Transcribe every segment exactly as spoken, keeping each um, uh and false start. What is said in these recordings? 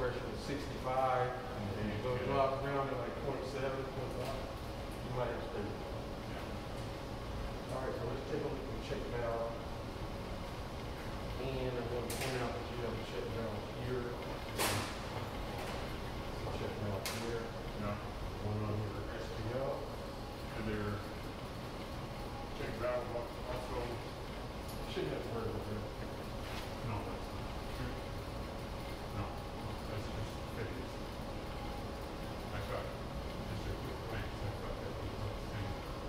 pressure was sixty-five, and then it goes drop down to like point seven, point five. You might have to stay. All right, so let's take a look at the check valve. And I'm going to point out that you have a check valve here. Check valve here. Yeah. One on your S P L. And their check valve also. You shouldn't have heard of it. No, that's not true. No, that's just figures. I thought, just a quick glance, I thought that was the same.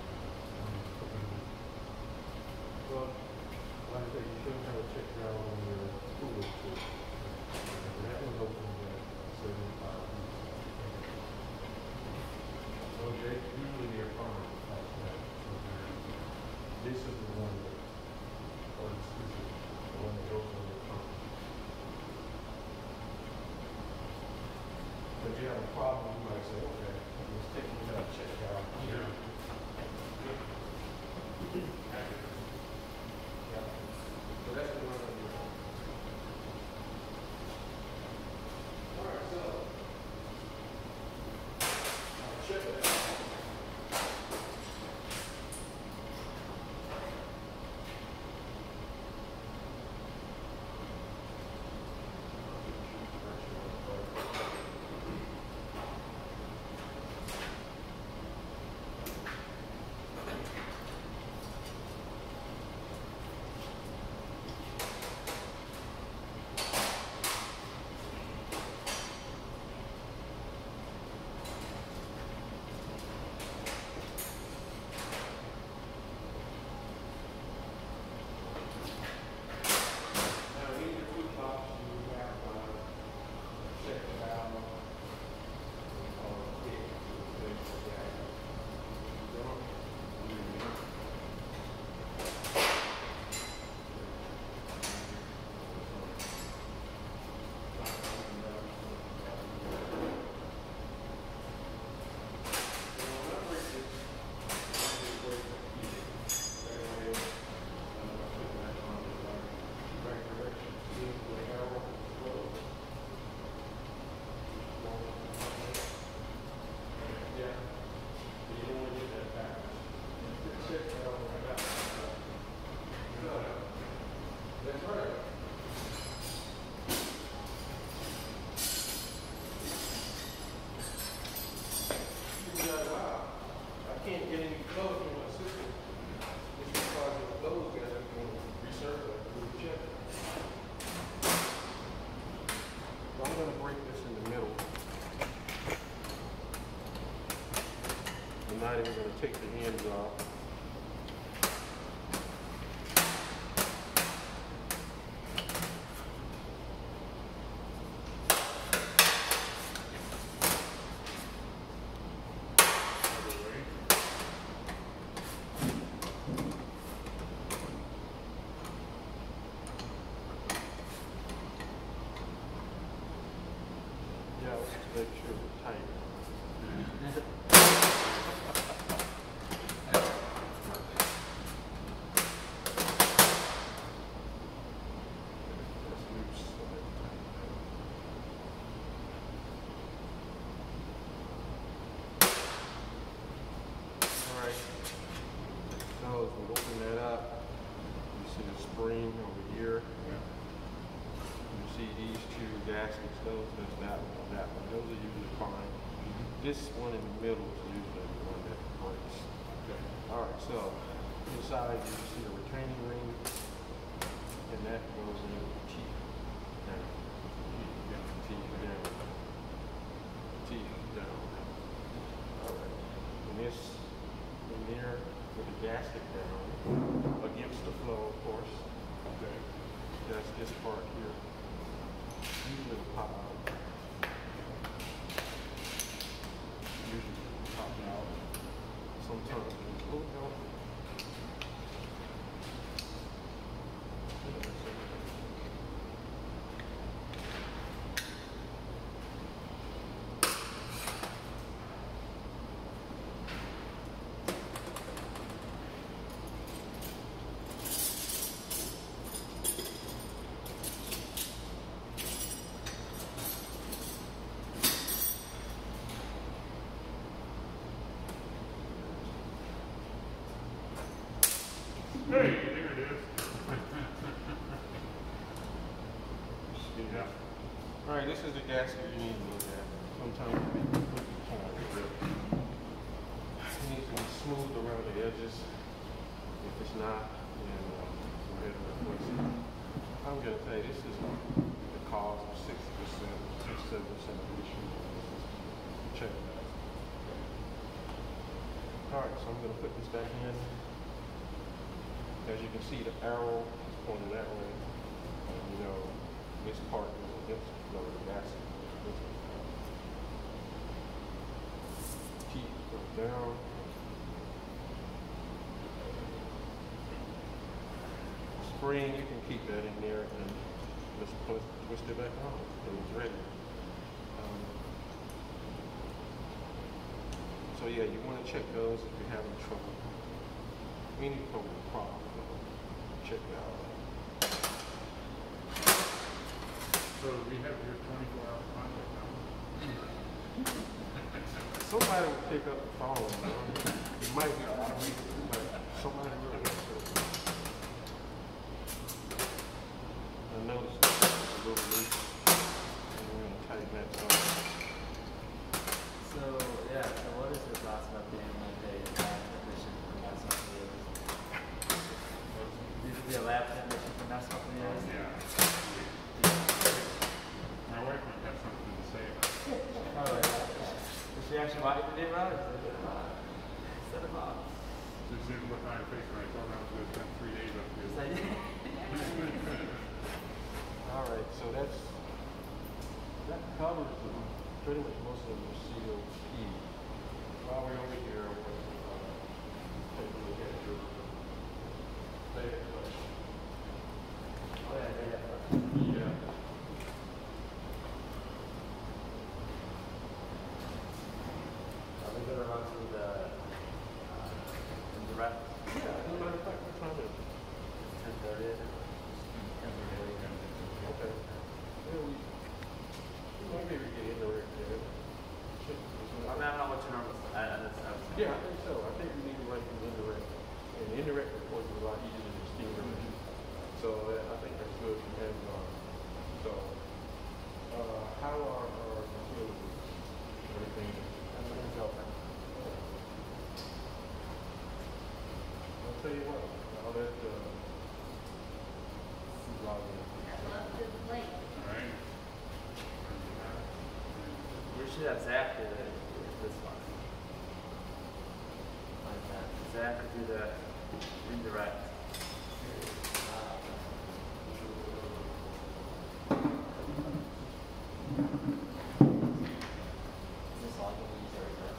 Well, like I said, you shouldn't have a check valve on your cooler too. That was open at seventy-five. So they usually they're fine like that. So this is the one that, or this is the one that goes on your pump. But you have a problem, you might say, okay, let's take you to check valve here. So that's the one on your phone. All right, so I'll check it out. I'm not even going to take the ends off. Yeah, let's make sure we're tight. So as we open that up, you see the spring over here. You see these two gaskets, those, there's that one, that one. Those are usually fine. Mm-hmm. This one in the middle is usually the one that breaks. Okay. All right, so inside you see a retaining ring, and that goes in the teeth down. Teeth down. Teeth down. All right. And this in there with the gasket down against the flow, of course. Okay. That's this part here. Usually it'll pop out. Usually it'll pop out. Sometimes it's a little bit. You know. Yeah. All right, this is the gasket you need to look at. Sometimes we put the corner grip. It needs to be smooth around the edges. If it's not, then uh, go ahead and replace it. I'm gonna tell you, this is the cause of sixty percent, sixty-seven percent of the issue. Check that. All right, so I'm gonna put this back in. As you can see, the arrow is pointing that way. And you know, this part is against the flow of the gasket. Keep it down. Spring, you can keep that in there and just put, twist it back on and it's ready. Um, so yeah, you want to check those if you're having trouble. Any problem, problem, check that out. So we have your twenty-four hour contact number. Somebody will pick up the phone. You know? It might be automated, but somebody will. I noticed it's a little loose, and we're going to tighten that up. So, yeah, so what is your thoughts about being like a lab technician for mass companies? You should be a lab technician for mass companies? Yeah. My wife might have something to say about it. Oh, yeah. Does she actually want you to do that? Or is it uh, set them up? She said, look on her face when I told her I was going to spend three days up here. It's like, All right, so that's, that covers the, pretty much most of the seal key. While we're over here, we're going to uh, take a look at your bed clutch. oh, yeah, yeah, yeah. Yeah. Are we going to run through the uh, indirect? Yeah, as a matter of fact, we're trying to, ten thirty? okay. Yeah, we, we might be able to get into it there. Should- I mean, I don't know what your normal, I, I just, I was. Yeah, I think so. I think we need to write the indirect. And indirect reports are a lot easier than exterior. So that, I think that's good from hands on. So, uh, how are our facilities? Everything? Everything's open. I'll tell you what, I'll let, uh, Sue log in. I love this lake. All right. We should have Zach do the, this one. Like that. Zach could do the indirect. Is this all you use or is this?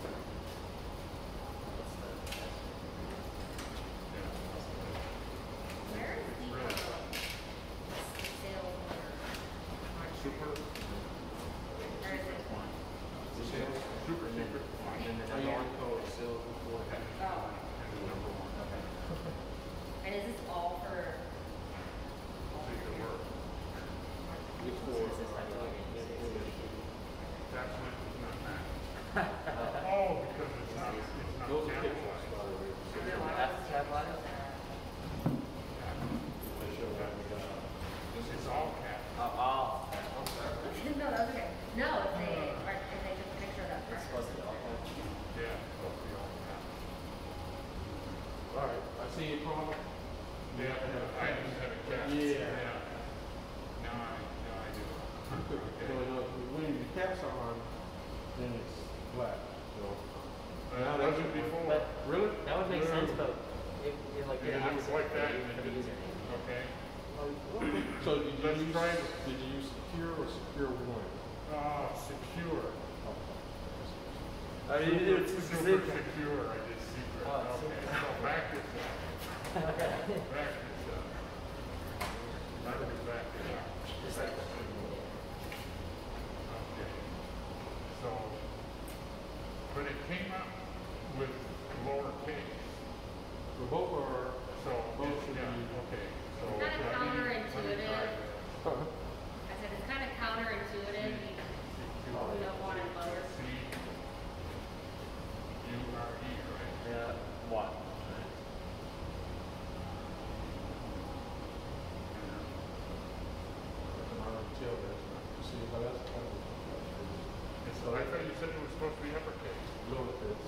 Where is the uh, sales order? Super? Or is it? Sales? Super secret. And then Oh, the you other want to call it sales before? Oh. Number one. Okay. And is this all for? Secret work. It's for, This is how you uh, log in. That's when it's not that. Oh, because it's not, it's not those are pictures, capitalized. by the way. So That's the tab line? they show that we got, It's all cap. Oh, oh. I'm sorry. No, that's okay. No, if they, or if they took a picture of that It's first. supposed to be all tab. Yeah, it's supposed to be all cap. all right, I see you, Paul. Yeah, I just had a cap. Yeah. Now I, now I do. So, uh, when the caps are on, then it's flat, so. Uh, that was before. But Really? that would make sense, but if, if like Yeah, the it was user- like that. for the username. Okay. So did you Let's use, try this. did you use secure or secure one? Uh, secure. Oh, you do it to Super secret. secure, I did secret. Oh, Okay, secret. so back this up. Okay. Back this up. Not to back it up. Just like that. Okay. So, but it came up with lowercase. For both or? So, Both it's- should yeah, be- okay. So It's kinda let me- let me counterintuitive. try that. Huh? I said it's kind of counterintuitive. You Secure. don't want it lower. C U R E, right? Yeah, one. but that's kind of. It's, I thought you said it was supposed to be uppercase. Little bits.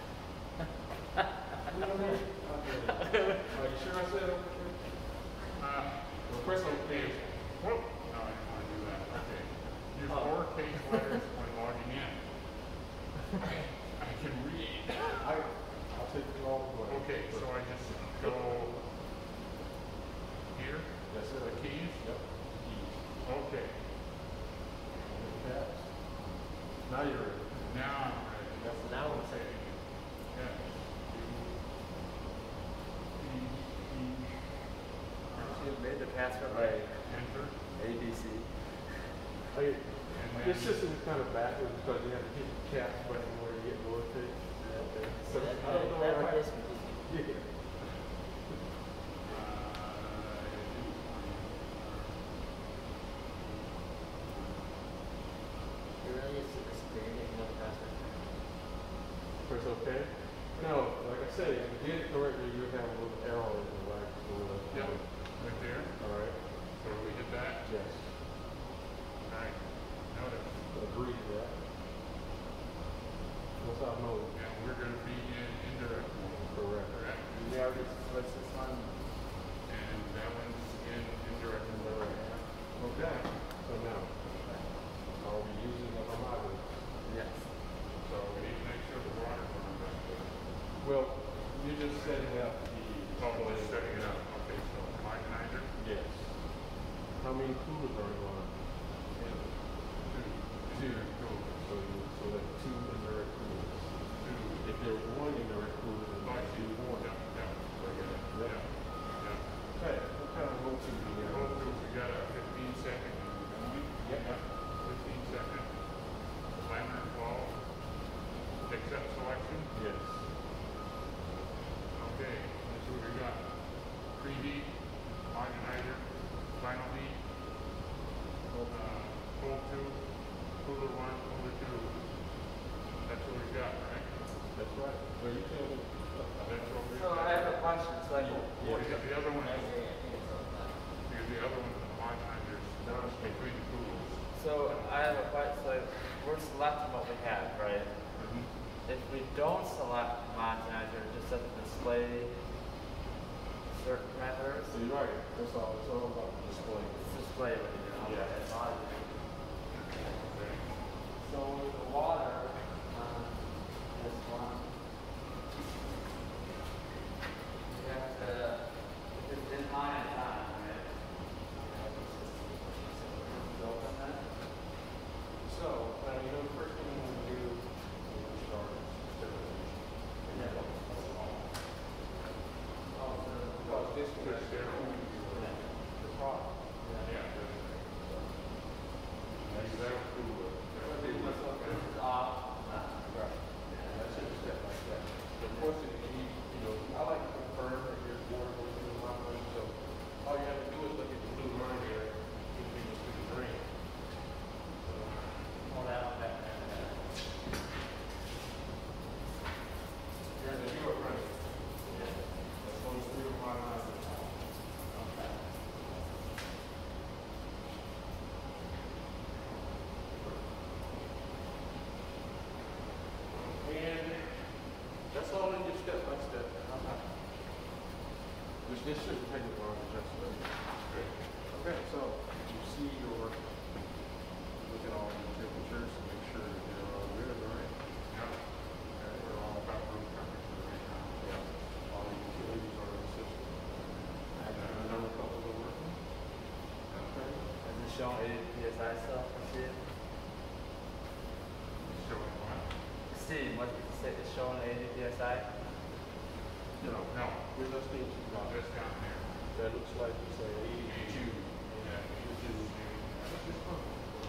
You know what I mean? Are you sure I said okay? Uh, Well, press on okay. page. Whoop. No, I didn't want to do that. Okay. Use Oh. lowercase letters when logging in. I can read. I, I'll take it all the way. Okay, so I just go here, That's it. the keys. Yep. Keys. Okay. And the tabs. Now you're ready. Now I'm ready. That's So now we're Okay. Yeah. E, E, You made the password right. enter. A B C. Hey, And this then, system is kind of backwards because you have to hit the cap button where you get lowercase. So, That, I don't know that why- part is confusing. Yeah. You really is this screen if you know the password. Press OK? No, like I said, if you did it correctly, you would have a little arrow in the right. corner. Yep, right there. All right. So we hit that. Yes. Right. Notice. Agree to that. That's how I know. And we're going to be in indirect mode. Correct. Correct. We already switched this one. And that one's in indirect mode. Okay. So now, are we using the homogeneous? Yes. So we need to make sure the water's on that. Well, you're just setting up the. Oh, we're setting it up. Okay, so homogenizer. Yes. How many coolers are you on? Two. Two. Two. So you, so that's two indirect coolers. Two. If there's one indirect cooler, then Oh, I that's see. two one. Yeah, yeah. So I get it. Yep. Yeah. Yeah. Okay, what kind of motion do you Hold have? through, we got a fifteen second. going. Yep. Fifteen second. Timer twelve. Accept selection. Yes. Okay, that's what we got. Preheat, homogenizer, final heat, uh, cold two, cooler one, cooler two. That's what we got, right? That's right. Well, you tell me. That's what we So got. I have a question. So I can. What is the other one? I agree. I think it's all done. Because the other one's the homogenizers, No, it's between the coolers. So I have a question. So we're selecting what we have, right? If we don't select homogenizer, it just doesn't display certain parameters. So you're right. That's all. It's all about the display. It's display what you do. Yeah. That's all I do. Okay. So the water, um, this one, you have to, if it's in high and high, right? Open that. So, uh, you know, the first thing you want to do when you start is sterilization. And Yeah. that's all. Oh, so Because this is Just there. the product. Yeah. That's that cooler. this is off. Right. And that's it, step like that. Of course, if you need, you know, I like to confirm that your water goes through the line, so all you have to do is look at the blue line there, continues to the drain. Oh, that one, that, that, that. You're in the Europe running. That's on the three of my lines. Okay. And that's all in your step by step. Which this shouldn't take as long as just okay. Okay, so you see your, look at all your temperatures and make sure that they're all good, right? Yeah. Okay, we're all about room temperature right now. Yeah. All the utilities are in the system. And I know a couple are working. Okay. Is it showing eighty P S I still? Steve? Showing what? Steve, what did you say? It's showing eighty P S I? No, No, we're just need to know. this down here. That looks like it's a eighty-two. Yeah, Which is, which is fine.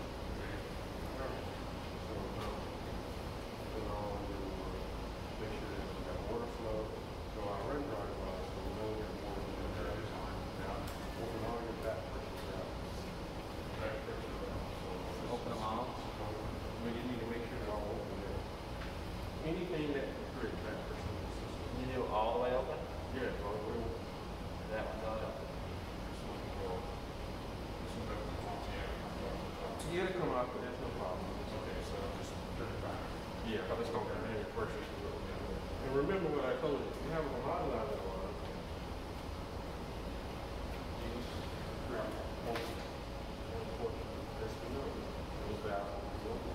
So now, put on your, make sure that you got water flow. So our run dry was, so we know your water flow there is on. Now, open all your back pressures out. Back pressure. So Open them all? But you need to make sure they're all open there. Anything that can create back pressure in the system. Can you do all the way open? Yeah, all the way open. That one's all open. So, uh, it'll come out, but there's no problem. Okay, so just turn it back. Yeah, but it's gonna be any pressure. And remember what I told you, if you have a homogenizing line, you just grab one, one portion, that's the number, those valves will be open.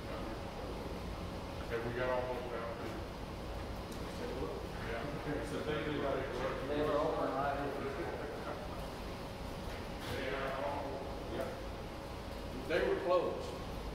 Have we got all those down? Let's take a look. Yeah. So they do got it. They were open, right? They are all, Yeah. They were closed.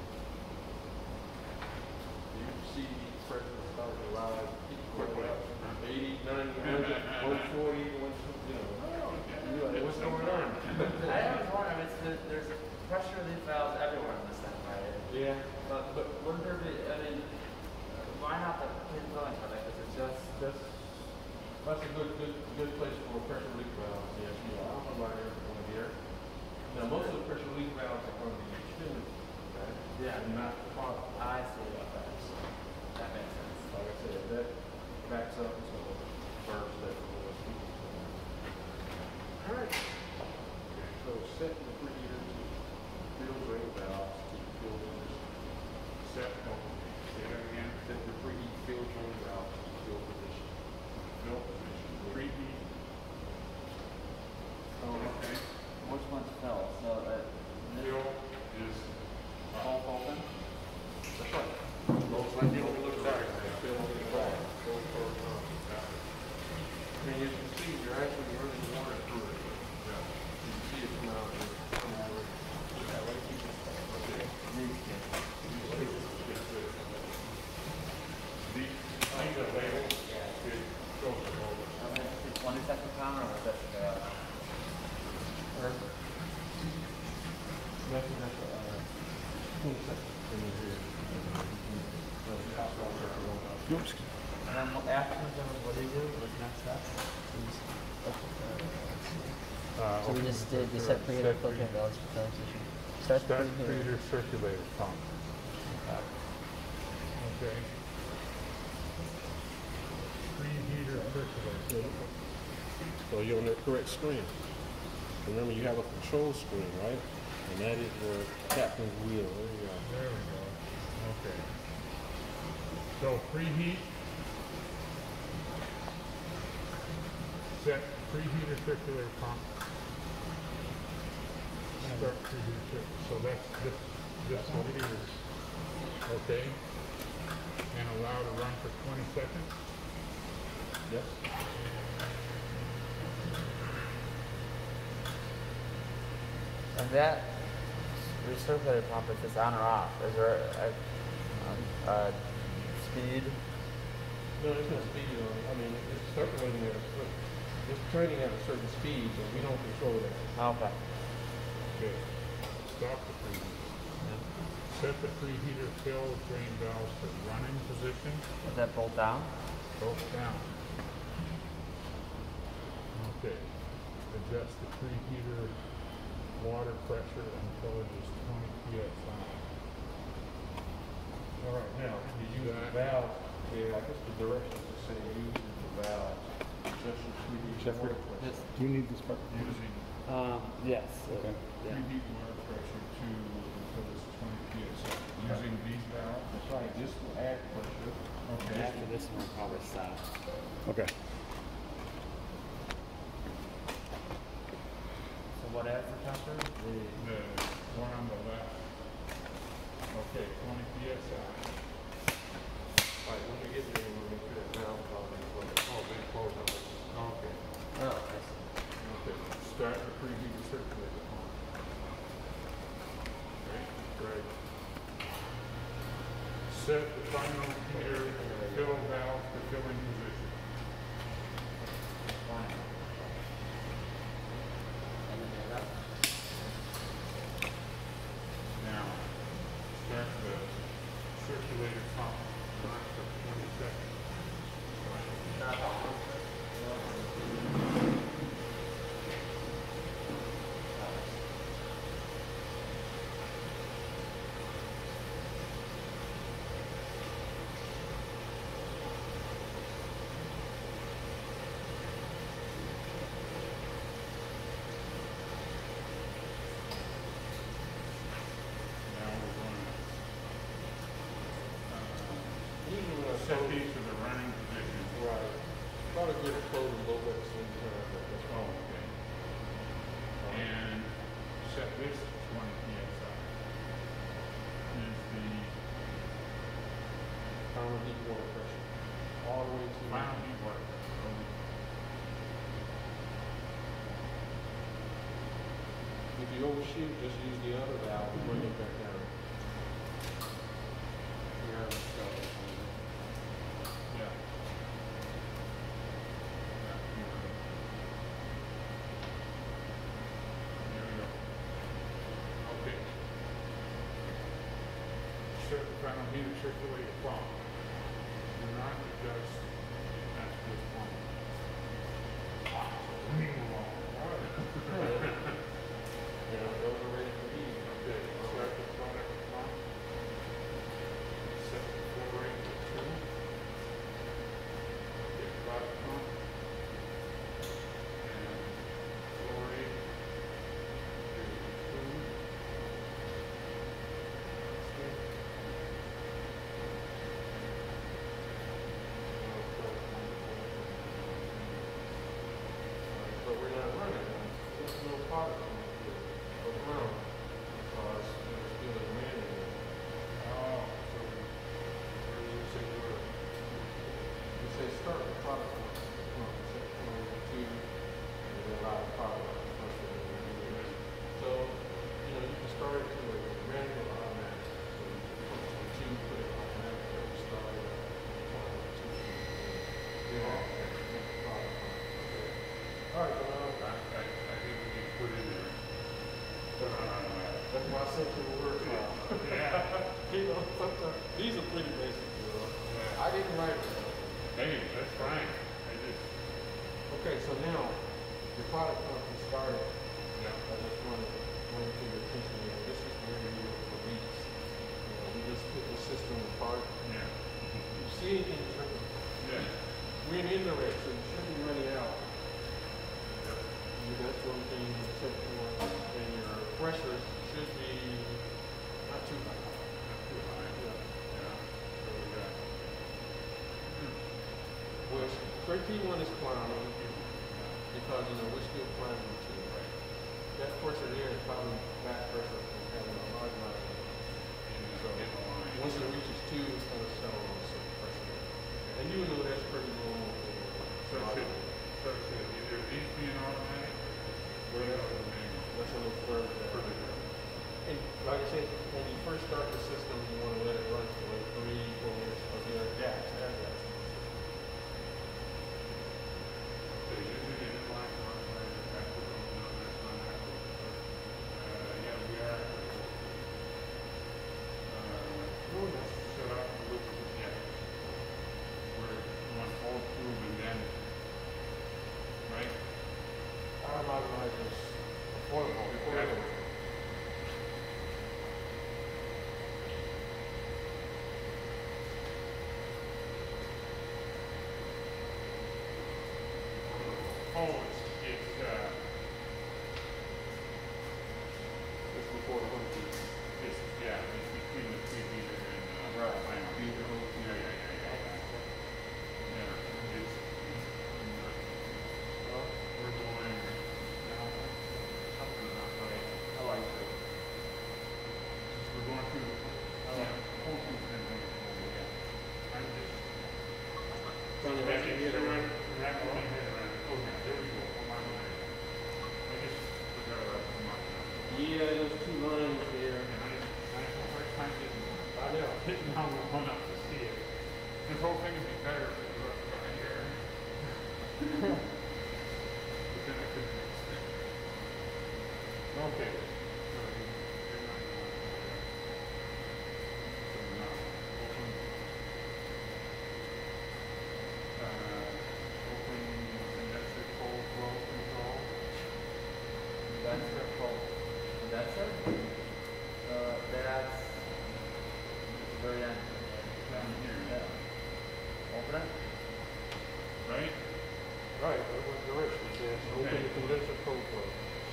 You can see the pressure starting to rise quickly up. eighty, ninety, one forty, one fifty, you know. You're like, what's going on? I always wonder, it's the, there's pressure relief valves everywhere in this thing, right? Yeah. But, but wouldn't there be, I mean, why not the pin filling for that? Because it's just, That's, that's a good, good, good place for a pressure relief valve. Yes, you know, I don't know about everyone here. Now, most of the pressure relief valves are going to be utility, right? Yeah. And not the product. I see what that is. That makes sense. Like I said, that backs up, so burns that for us. All right. So set the preheater to fill drain valves to fill position. set, oh, say that again, Set the preheat fill drain valves to fill position. fill position, preheat. So, Okay. which one's fill? So, uh, this Fill is, both open? That's right. Most like you look back, fill in the back, go for a time. I mean, as you can see, you're actually running water through it. yeah, You can see it come out and come over. Yeah, what do you think? Okay. These two. the, these are labeled, it shows them over. I mean, is it twenty second counter or is that, uh, That's, that's, uh, twenty seconds. Oops. and then what- after, what do you do? What's the next step? Uh, So we just did the set preheater filter and valves for filling station. Start the Start preheater. preheater circulator pump. Okay. Preheater circulator. So you're on the correct screen. Remember, you have a control screen, right? And that is your captain's wheel. There you go. There we go. Okay. So preheat. Set preheater circulator pump. Start preheater. cir- So that's this this one here. Okay. And allow to run for twenty seconds. Yes. And that recirculator pump, is this on or off? Is there a, um, uh, speed? No, there's no speed on it. I mean, it's circulating at a certain, it's turning at a certain speed, but we don't control that. Okay. Okay. Stop the preheater. Set the preheater fill drain valves to running position. Is that bolt down? Both down. Okay. Adjust the preheater water pressure until it is twenty P S I. All right, now, you use the That- valve, yeah, I guess the directions are saying use the valve, just your preheat Jeffrey, water pressure. Do you need this part? Using Um, yes. preheat water pressure to until it's twenty P S I. Using these valves. That's right, this will add pressure. Okay. After this one, we'll probably stop. Okay. So what adds the pressure? The, The one on the left. Okay, twenty P S I. All right, when we get there, we'll make sure that valve is all in place. Oh, they close on this. Okay. oh, I see. Okay. Start the preheater circulator pump. Okay, great. Set the final heater fill valve to filling position. Fine. And then you're up. Now, start the circulator pump, run for twenty seconds. Now, final heat water pressure. All the way to. Final heat work. If you overshoot, just use the other valve and bring it back down. Yeah, so, Yeah. Yeah. There we go. Okay. Cir- final heater circulator pump. Do not adjust at this pump. So we move on. you know, those are ready for heat. Okay, start the product pump. Set the flow rate to two. Okay, product pump. And flow rate is two. Okay. But we're not running them. There's no product coming through. But no, because it's still a manual. Oh, so where do you say you were? You say start the product pump, pump, set point two, and then allow the product to first of all. So, you know, you can start it to a manual or automatic. So you can put it on two, put it automatic, or you start it on two. Yeah, that's the product pump. Okay. All right, well, I, I, I think we can put in there. Put on automatic. that's why I sent you a word file. Yeah. You know, sometimes, these are pretty basic, you know. Yeah. I didn't write them. Hey, that's fine. I just, Okay, so now, the product pump is started. yeah. I just want to bring to your attention here, this is where you look for leaks. You know, we just put the system apart. Yeah. If you see anything tripping, Yeah. we're in indirect, so you shouldn't be running out. Yep. You, that's one thing you check for, and your pressures should be not too high. That's too high. Yeah. Yeah. So we got. Well, thirteen one is climbing, because, you know, we're still climbing too. Right. That pressure there is probably back pressure from having a large amount of. In the, So, in the line. once it reaches two, it's gonna settle on a certain pressure. And you know that's pretty normal for. So it should, so it should either these be an automatic, or the other manual. That's a little further Further down. down. And like I said, when you first start the system, you wanna let it run for like three, four minutes, because there are gaps, there are gaps. So using it in line, automatic, active, no, that's not active. Uh, yeah, we are active. Uh, No, that's. set up with, yeah. We're on all tube and then, right? Our modernizers is affordable, affordable. Oh, it's, it's, uh, It's before the home piece. it's, yeah, it's between the three meter and, uh. Right. final. Feed the whole Yeah, yeah, yeah, yeah, yeah. Yeah, it's, Well, we're going, now, something's not right. I like it. We're going through the, yeah, whole two things on the whole, yeah. I'm just. Trying to wrap your head around. Wrapping my head around it. Oh, yeah, there we go. Hold on a minute. I just forgot about the mark. Yeah, those two lines there. And I, I have a hard time getting, I know. hitting down the one up to see it. This whole thing would be better if it was right here. But then I couldn't fix it. Okay. So you- you're not going to- So now, open. Uh, open condenser cold flow control. That's their fault. That's it? Uh, that's the very end. Down here. Yeah. Open it? Right? Right, that was the rest. It says open Okay. the condenser cold flow.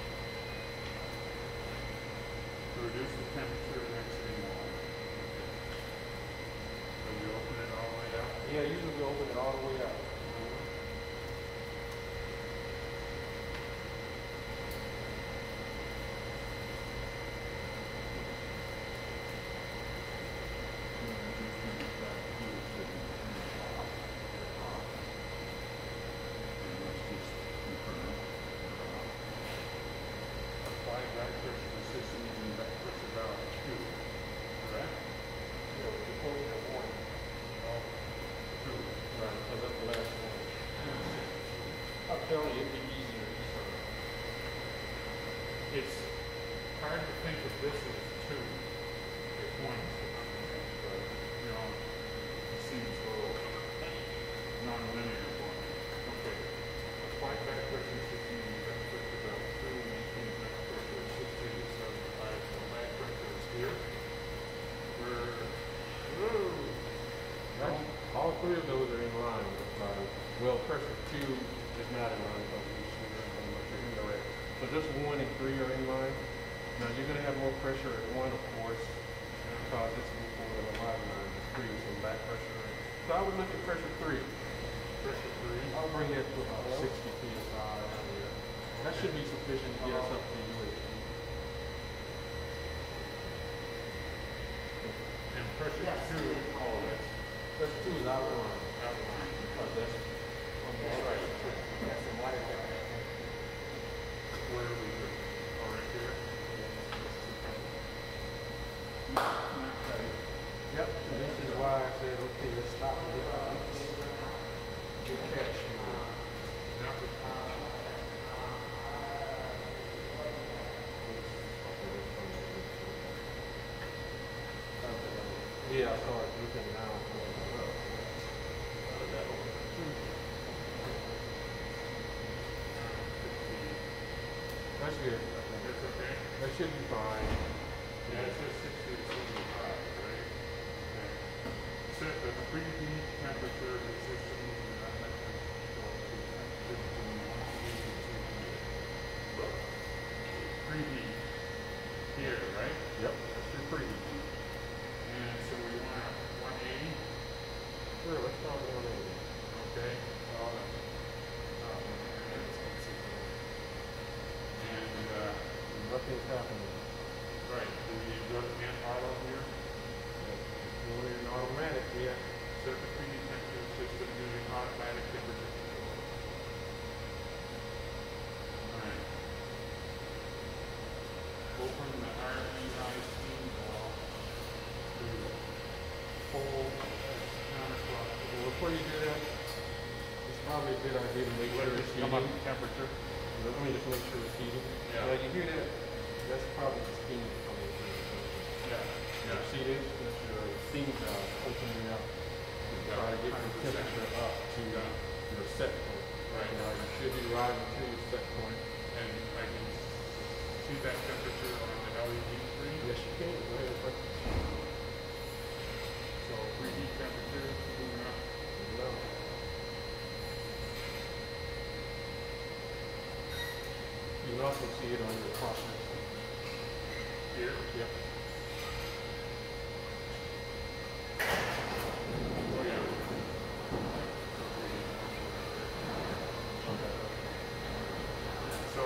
To reduce the temperature of exiting water. So we open it all the way up. Yeah, usually we open it all the way up. here. We're, whoa. That's, all three of those are in line with, uh, well, pressure two is not in line because it's indirect. So just one and three are in line. Now you're gonna have more pressure at one, of course, because this is before the line line is three, some back pressure. So I would look at pressure three. Pressure three. I'll bring that to about sixty P S I out here. That should be sufficient to get us up to U H G. And pressure Yes. two, oh, that's Pressure two is out of line. out of line. Because that's on the right. That's some water down there. Where are we? Oh, right there. Yep, and this is why I said, okay, let's stop and get our good catch. Yeah, I saw it looking down. That's good. That's okay? That should be fine. Yeah, it says sixty to seventy-five, right? Okay. Set the preheat temperature of the system and not let them go to fifteen, preheat here, right? Yep, that's your preheat. And so we want one eighty, Sure, let's start with one eighty. okay? All the, and, uh, Nothing's happening. right, do we go to an auto here? Doing it in automatic, yeah. Set the preheat temperature system using automatic temperature control. Alright. Open the R E I steam valve to full counterclockwise. Well, before you do that, it's probably a good idea to make sure Let it's this come up heating. to temperature. Let me just make sure it's heating. Yeah. Now, you hear that? That's probably the steam coming through. Yeah, Yeah. yeah. See this? That's your steam valve opening up to try to get your temperature up to Yeah. your set point. Right. Now, you should be rising to your set point. And I can see that temperature on the L E D screen. Yes, you can. Go ahead. Press. So preheat temperature moving up. No. You can also see it on your process. Here. Yep. Oh yeah. So,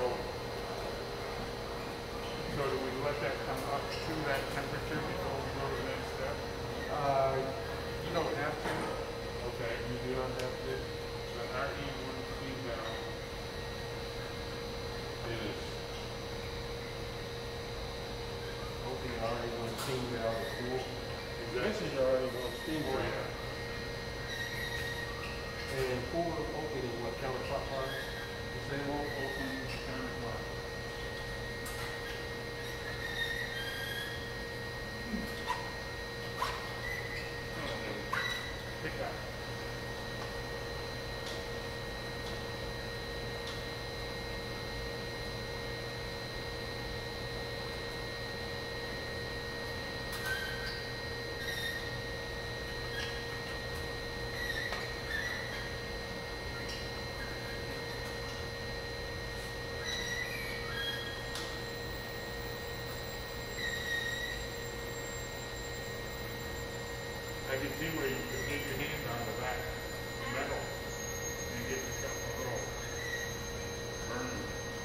so do we let that come up to that temperature before we go to the next step? Uh, you don't have to. Okay. You do not have to. The R E one steam valve is Open your already one steam valve is full. This exactly. is your already one steam Oh valve. yeah. And full open is what, counterclockwise? The same one? Open counterclockwise. Pick up. I can see where you can get your hand on the back metal and get yourself a little burn.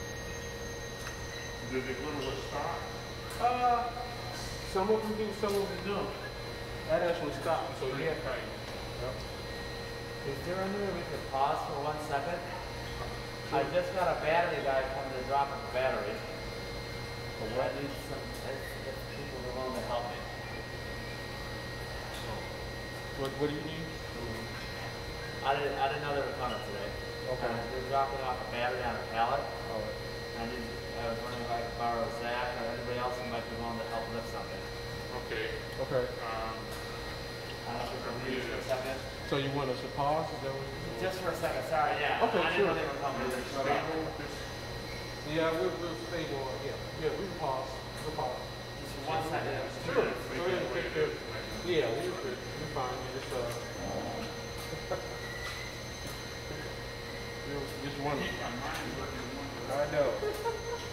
Does it go to a stop? Uh, some of them do, some of them don't. That actually stops, so Pretty yeah. tight. Yep. Is there any way we could pause for one second? I just got a battery guy coming to drop a battery. For I need some, if, if people are willing to help me. What, what do you need? I didn't, I didn't know they were coming today. Okay. Uh, They're dropping off a battery on a pallet. Oh, I need, I was wondering if I could borrow Zach or anybody else who might be willing to help lift something. Okay. okay. Um, I don't know if we can read for a second. So you want us to pause? Is that what you want? Just for a second, sorry, yeah. Okay, I didn't sure. know they were coming. They showed stay up. with this. Yeah, we'll, we'll stay on, yeah. Yeah, we can pause. We'll pause. Just One second. Sure. Go ahead and take care. Yeah, you're good. You're fine. You just, uh, you're just one. Keep my mind working in one I direction. know.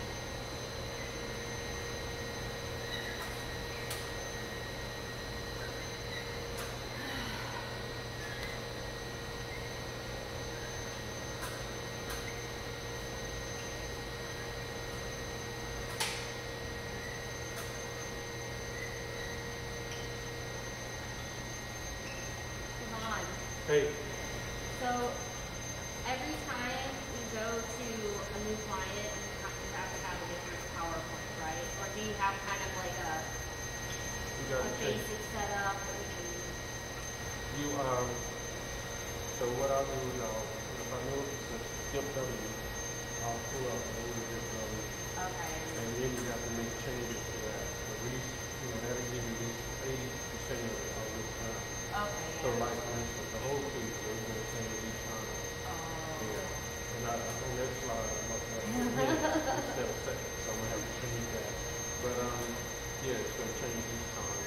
Come on. Hey, So every time you go to a new client, you ha- you have to have a different PowerPoint, right? Or do you have kind of like a, you a got to take, basic setup that we can? you, um, so what I'll do is I'll, if I know it's a skip W, I'll pull up the old skip W, Okay. and then you have to make changes to that. At least, you know, that'll give you at least eighty percent of it all the time. Okay. So Yeah. like, for instance, the whole piece, we're gonna change each time. Oh. Yeah. And I, on that slide, I'm up like a minute instead of seconds, so I'm gonna have to change that. But, um, yeah, it's gonna change each time.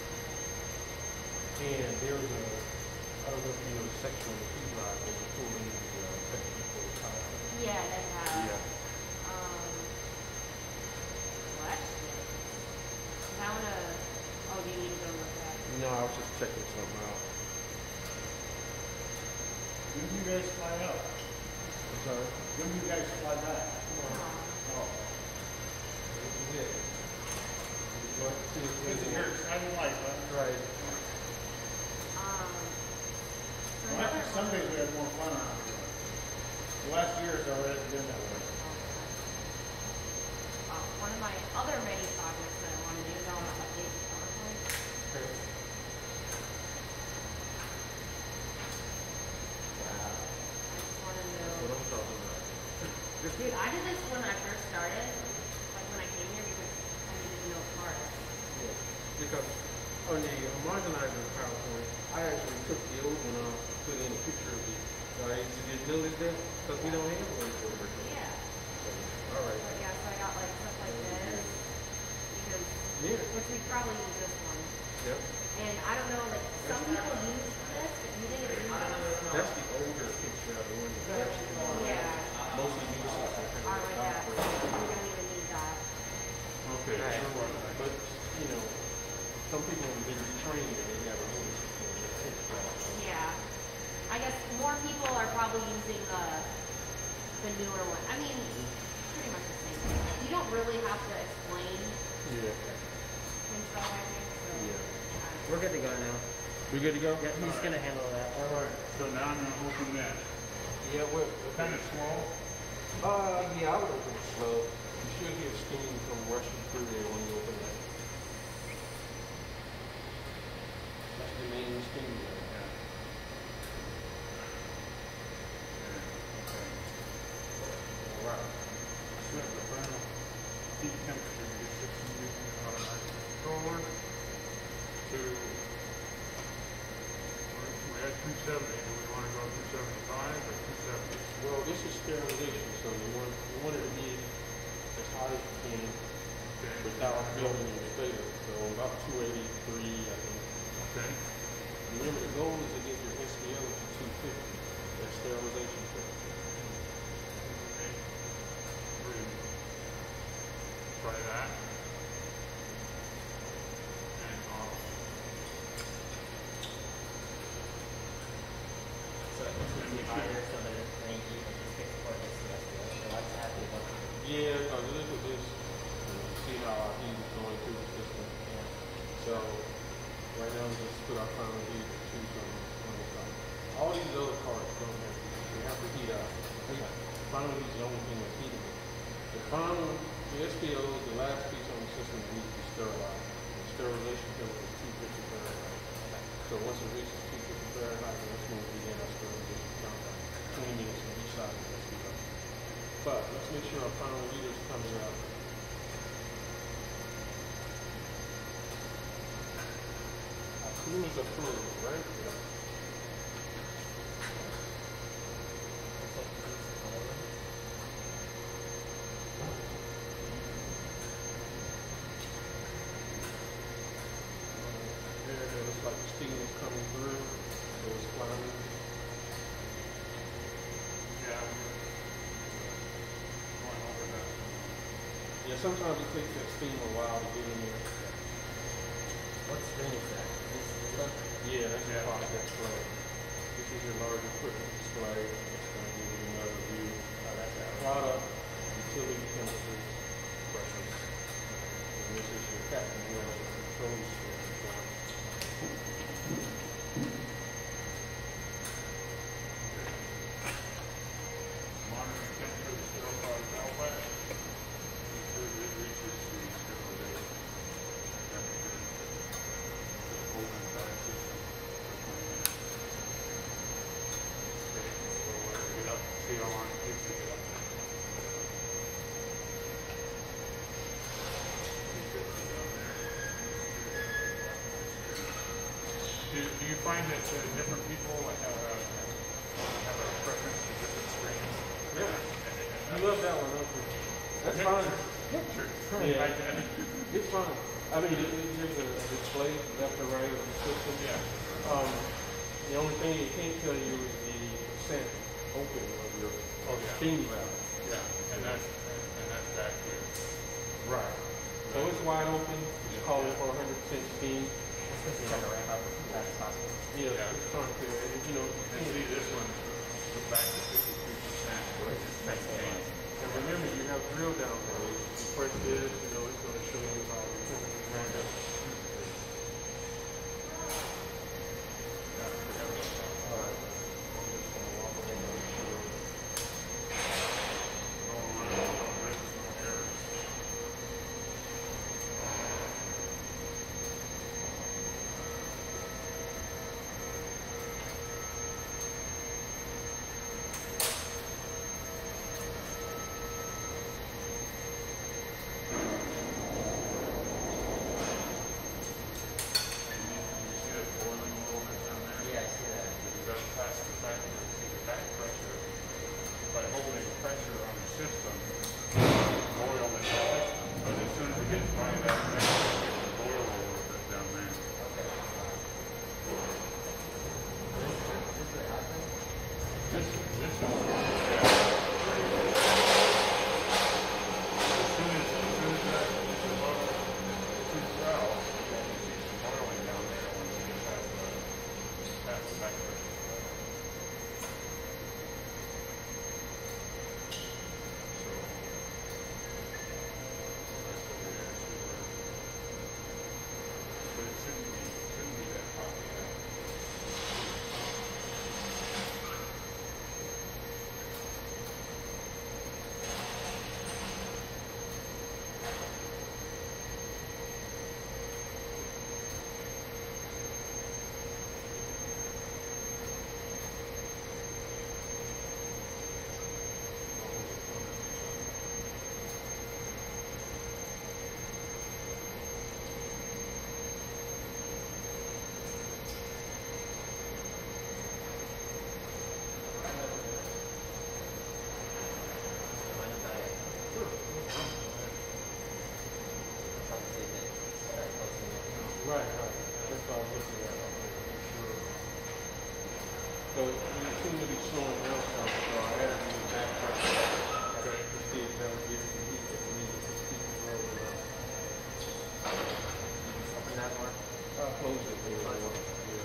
And there's a, I don't know if you know the section on the key drive where you pull in the, uh, section for the tile. Yeah, they have. Yeah. Um. Question. I wanna. Oh, do you need to go look at? No, I was just checking something out. When do you guys fly out? I'm sorry. When do you guys fly back? Oh. Oh. This is it. What, see, it's This is your exciting life, huh? right. Um. So Well, another actually, some days we have more fun around here. The last year or so, it hasn't been that way. Uh, one of my other many projects that I want to do is I want to update the PowerPoint. Okay. I just want to That's what know. I'm talking about. Dude, I did this when I first started, like when I came here because I needed to know parts. Yeah, because on the homogenizer PowerPoint, I actually took the old one off, put in a picture of it. Right? You just notice that? Because we don't have one for it. Yeah. All right. But yeah, so I got like stuff like this because, Yeah. which we probably use this one. Yep. And I don't know, like some people use this, but you didn't use it. That's the older picture of the one that actually Yeah. mostly uses it for kind I of like the that. top We part. don't even need that. Okay, Right. so what? But, you know, some people have been trained and they never notice it when they're picture. Yeah. I guess more people are probably using the the newer one. I mean, pretty much the same thing. You don't really have to explain Yeah. info, I think. So Yeah. We're good to go now. We good to go? Yeah, he's gonna handle that. All right, so now I'm gonna open that. Yeah, we're, Kind of slow. Uh, yeah, I would open it slow. You should hear steam come rushing through there when you open that. That's the main steam there. Yeah. All right. Set the final heat temperature to sixty degrees automatic controller to, we had two seventy, do we wanna go two seventy-five or two seventy? Well, this is sterilization, so you want, you want it to be as hot as you can Okay. without building your failure. So about two eighty-three, I think. Okay. Remember, the goal is to get your S B L to two fifty. That's sterilization temperature. Okay. Three. Try that. And off. So it needs to be higher so that it may heat and just gets before it gets to the S B O. So that's happy about it. Yeah, because look at this. You know, see how our heat is going through the system. Yeah. So right now we just put our final heat to two on, on the side. All these other parts don't have to, they have to heat out. Okay. Final heat is the only thing that's heatable. The final, the S P O is the last piece on the system that needs to be sterilized. The sterilization temperature is two fifty Fahrenheit. Okay. So once it reaches two fifty Fahrenheit, then that's when we begin our sterilization countdown. twenty minutes on each side of the S P O. But let's make sure our final heat is coming out. Cools are fluid, right? Yeah. Looks like it's color. signals coming through, so it's climbing. Yeah, we're going over that. Yeah, sometimes it takes that steam a while to get in there. What screen is that? This, this one? Yeah, that's Yeah. the product display. This is your large equipment display. It's going to give you another view. Oh, that's our Product, utility chemicals, pressures. And this is your captain wheel control switch. Monitoring temperature of the zero cause outlet. Ensure that it reaches the zero day temperature. The open back system for twenty minutes. Okay, so we're gonna get up, see how long it takes to get up there. three fifty down there. Do, do you find that uh, different people have a, have a preference for different screens? Yeah. You love that one, don't you? That's fine. Pictures. Yeah. I- I- It's fine. I mean, it, it gives a, a display left or right of the system. Yeah. Um, the only thing it can't tell you is the percent open of your Oh, yeah. steam valve. Yeah, and that's, and that's back here. Right. So it's wide open. It's calling for one hundred percent steam. It's supposed to try to ramp up as fast as possible. Yeah, Yeah. it's trying to, and, you know, And see, this one goes back to fifty-three percent, which is Nice and maintained. and remember, you have drill down there. You press this, you know, it's going to show you how the temperature ramped up. Yeah, we have it. All right. I'm just going to walk over and make sure. No, no, no, there's no errors. And you, you see it boiling a little bit down there? Yeah, I see that. It does pass the factor, see the back pressure. By holding pressure on the system, boil the system, but as soon as it gets by that pressure, it gets to boil a little bit down there. Okay. This, this is the outlet? This, this is, yeah. As soon as, as soon as that, this is above the two valves, you see some boiling down there once you get past the, past the back pressure. So, that's what we're gonna see where, but it shouldn't be, shouldn't be that hot yet. Mind if I- Help see if it starts closing in. Right, right. That's what I was looking at. I wanted to make sure. So you seem to be slowing down some, so I added you back pressure. Okay. To see if that would give you the heat that we need to keep it rolling up. Open that more. I'll close it there. Yeah.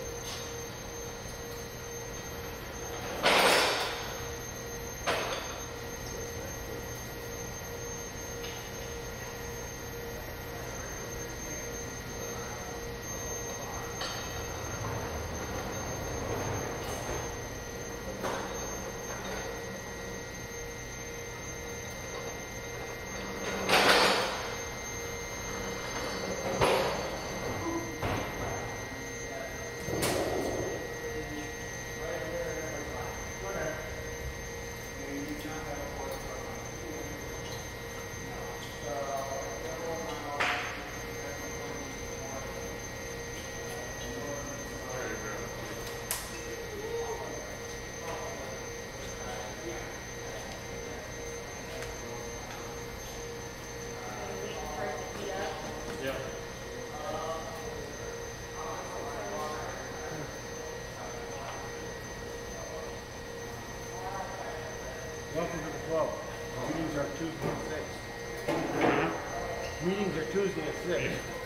twelve. Meetings are Tuesday at six. Meetings are Tuesday at six.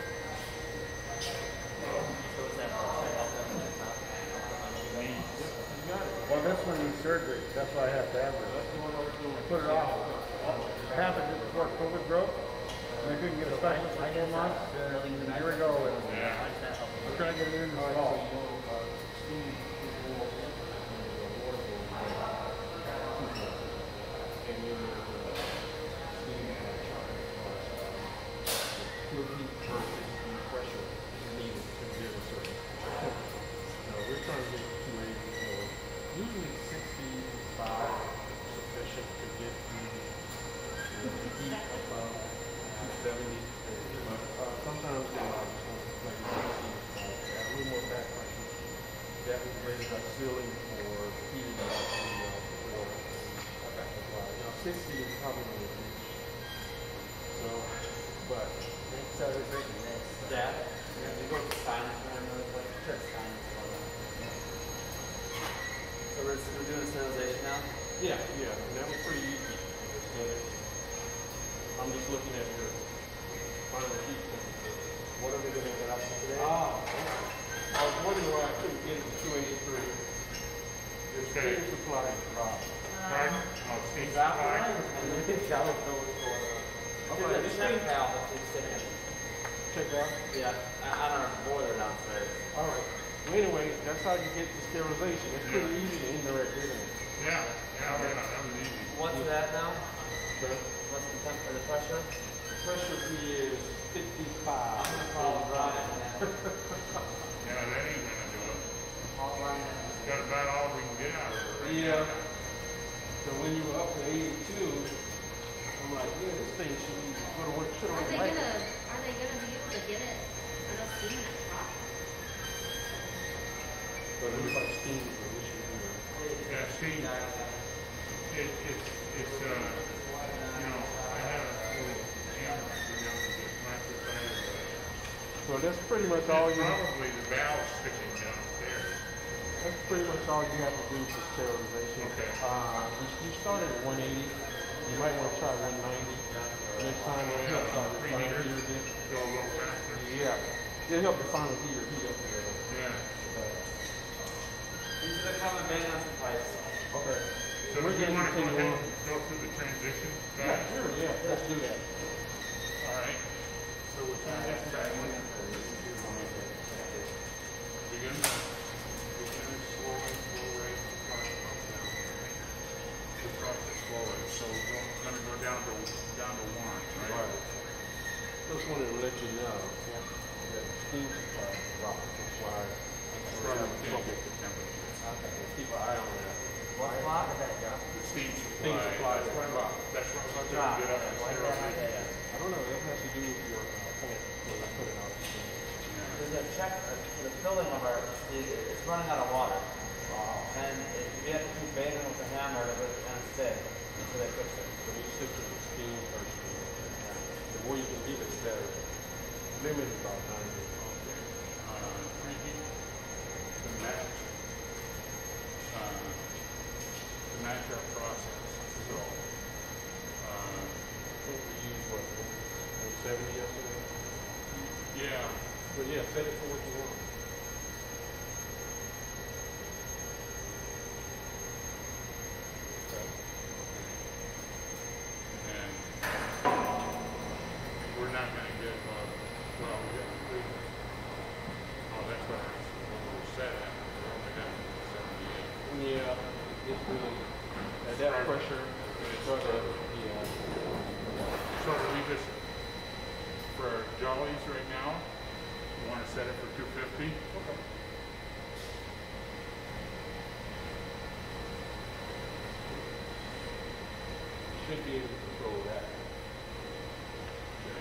So is that for help them with that? Well, this one needs surgery. That's why I have to have it. I put it off. It happened just before COVID broke. And I couldn't get a special for four months. And a year ago, and we're trying to get it in the fall. We're trying to get two eighty, so usually sixty-five is sufficient to get the, the heat above two seventy. But uh, sometimes they like like sixty, uh, a little more back pressure. That was rated by ceiling for heating up the uh, water. Okay. Uh, now sixty is probably going to reach. So, but So who's reading this? Dad, you go to sign it for him really quick? Sure, sign it for them. So we're, we're doing the sterilization now? yeah, yeah, and that was pretty easy. So I'm just looking at your final heat temperature. What are we going to get out today? Oh. I was wondering why I couldn't get it to two eighty-three. The Okay. steam supply is dropped. Right? Oh, steam That supply. one? And then the shower filter for the. Okay, Okay, this the check thing- valve that keeps sitting. Check that. Yeah, on our boiler downstairs. All right. Well, anyway, that's how you get the sterilization. It's pretty easy to indirect it in. Yeah, yeah, yeah, that was easy. What's that now? Okay. What's the temp, or the pressure? Pressure P is fifty-five. Oh, right. Yeah, that ain't gonna do it. All right. Got about all we can get out of it right Yeah. now. So when you were up to eighty-two, I'm like, yeah, this thing should be, should have should Are have they went gonna, right. are they gonna be able to get it enough steam in that truck? But it was like steam for this year. Yeah, see, it, it's, it's, uh, you know, I had a little camera go down to this microphone. So that's pretty much all It's you probably the valve sticking downstairs. that's pretty much all you have to do for sterilization. Okay. Uh, you, you started at one eighty. You might want to try one ninety. Next time it'll help uh, the final Preheater, heater again. go a little faster. Yeah. It'll help the final heater heat up a little. Yeah. These are the common maintenance pipes. Okay. So We're do you getting wanna go to ahead one. and go through the transition? Yeah, sure, yeah, let's do that. All right. So we're trying that side one. Begin. Begin slowly, slow rate, start up down. The process slower, so we're gonna go down to, down to one, right? Right. Just wanted to let you know that steam supply is dropped. That's why we're Probably having can't trouble. get the temperature. Okay, we'll keep an eye on that. What block is that, Joe? The steam supply. Steam supply is That's dropped. what- That's what I'm Drop. gonna get up and Like that, like sterilization. that. I don't know, that has to do with your uh, plant when you put it out. Yeah. There's a check uh, for the filling of our, it- it's running out of water. And it, we have to keep banging with the hammer with, and stick until they fix it. So you stick to the steam first. The more you can keep it better. Limit is about ninety. Uh, preheat to match, uh, to match our process. So, uh, I think we used what, one seventy yesterday? yeah, But yeah, set it for what you want. Okay. and we're not gonna get, uh, well, we got three. Oh, that's what I was set at, we're only down to seventy-eight. Yeah, it's really, at that pressure, it's uh, yeah. So do we just, for our jollies right now, you wanna set it for two fifty? Okay. Should be able to control that. Okay.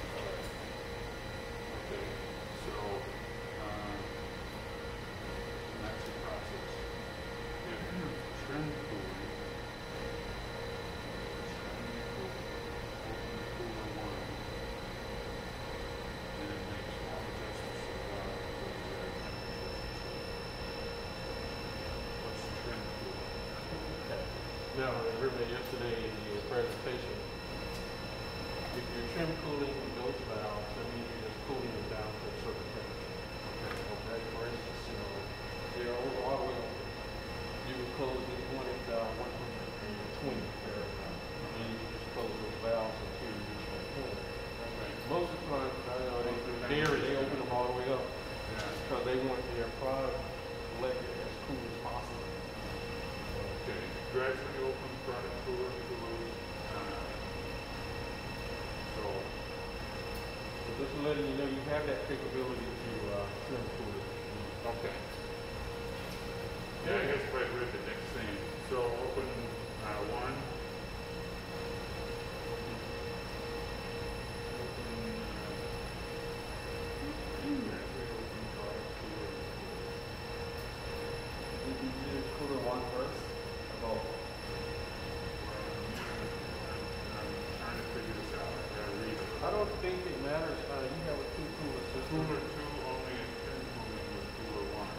Okay, so, uh, that's the process. If you trim cooling, trim cool, open cooler one, then it makes small adjustments to the valve to the temperature. What's trim cooler? Okay. Now, remember yesterday in the presentation, if you're trim cooling those valves, that means you're just cooling them down to a certain temperature. Okay, for instance, you know, they're all, all the way open. You can close this one at uh, one hundred twenty Fahrenheit. And then you can just close those valves until you reach that point. Okay. Most of the time, I know they, dairy, they open them all the way up Yeah. because they want their product collected as cool as possible. Okay. Gradually open product cooler to loose. Uh, so, So just letting you know you have that capability to uh, trim cool it. okay. Yeah, I guess if I read the next thing. So open uh, one. Did you do cooler one first? Or both? I'm trying to figure this out. I gotta read it. I don't think it matters how you have a two cooler system. Cooler two only is trim cooling with cooler one.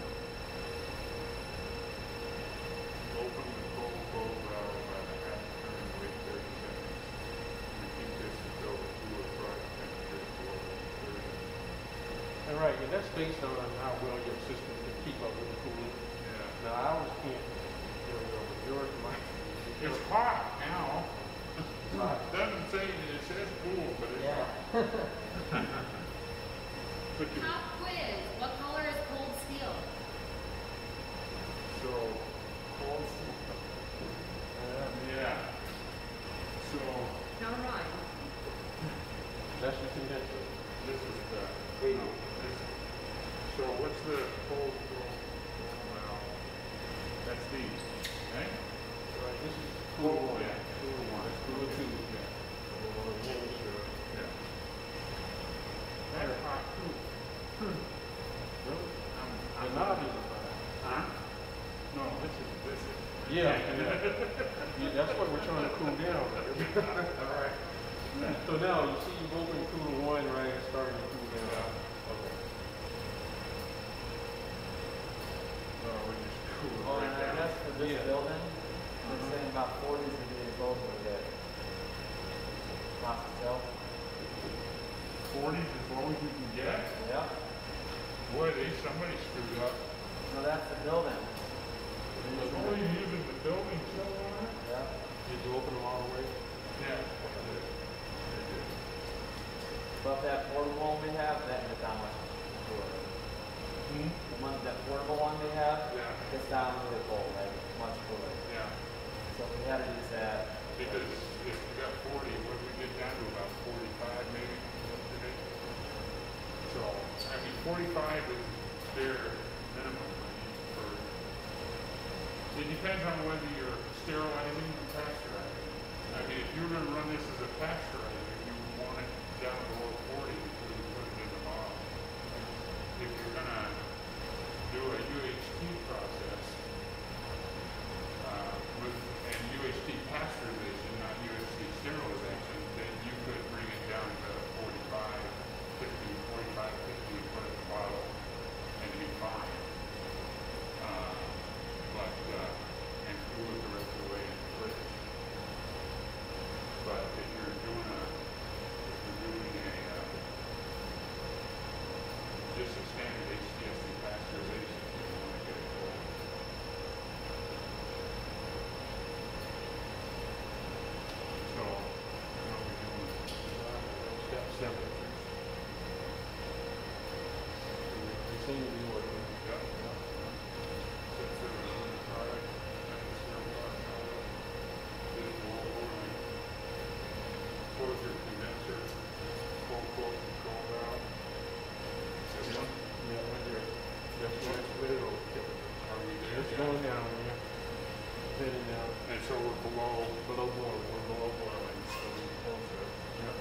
Open the cold cold valve by the half turn and wait thirty seconds. Repeat this until the cooler product temperature is below thirty. And right, and that's based on how well your system can keep up with the cooling. Yeah. Now ours can't. You know, yours might. It's hot now. hot. Doesn't say, it says cool, but it's Yeah. hot. But you, Pop quiz. What color is cold steel? so, Cold steel. yeah. So, Never mind. That's your condenser. this is the, Wait. no, this, so what's the cold flow valve? That's these, right? Right, this is cooler Oh, one. yeah. Cooler one. That's cooler Okay. two. Yeah. We want to make sure. Yeah. That's hot too. Really? I'm, The I'm knob is fine. Huh? No, this is, this is. Yeah, yeah. Yeah, that's what we're trying to cool down. All right. So now you see you've opened cooler one, right? It's starting to cool down. Okay. So we just cool it Oh, right and I down. guess for this Yeah. building, they're saying about forty degrees both are good. Pop still? Forties as low as you can get? Yeah. Boy, they, somebody screwed up. No, that's the building. Oh, you're using the building still on it? Yeah. Did you open them all the way? Yeah. I did. I did. But that portable one we have, that is down much cooler. Hmm? The one, that portable one we have, Yeah. it's down really cold, like much cooler. Yeah. So we had to use that. Because if you got forty, what did we get down to, about forty-five maybe yesterday? So, I mean, forty-five is their minimum, I mean, for, it depends on whether you're sterilizing or pasteurizing. I mean, if you're gonna run this as a pasteurizer, you want it down below forty before you put it in the bottle. If you're gonna do a U H T process, uh, with, and U H T pasteurization, not U H T sterilization, then you could bring it down to forty-five, fifty, forty-five, fifty, put it in the bottle, and be fine. Uh, but, uh, and cool it the rest of the way in the fridge. But if you're doing a, if you're doing a, uh, just a standard H T S C pasteurization, you want to get it cold. So, what are we doing? Step seven. They seem to be working. Yeah. Set seven on the product, and zero product color. This wall boiling. Close your condenser, cold flow control valve. This one? Yeah, right there. That's what it's with. Are we there? It's yet? going down here. Heading down. And so we're below, Below boiling. we're below boiling, so we close it. Yeah.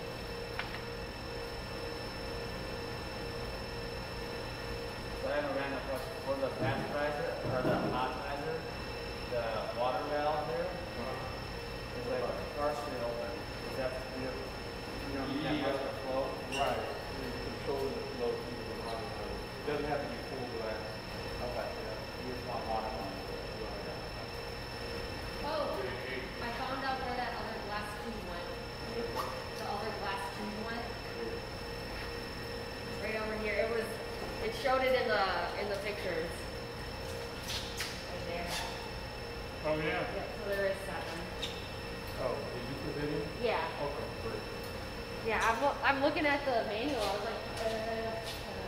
So I have a random question. For the pasteurizer, or the homogenizer, the water valve there, is like partially open. Is that, you don't, you don't need that much of a flow? Right. You control the flow through the bottom. It doesn't have to be full glass. Okay. You just want water on it. Oh, Hey, hey, showed it in the in the pictures. Right there. Oh, yeah. Yep, so there is seven. Oh, did you put that in? Yeah. Okay, great. Yeah, I'm, lo- I'm looking at the manual. I was like, uh, uh,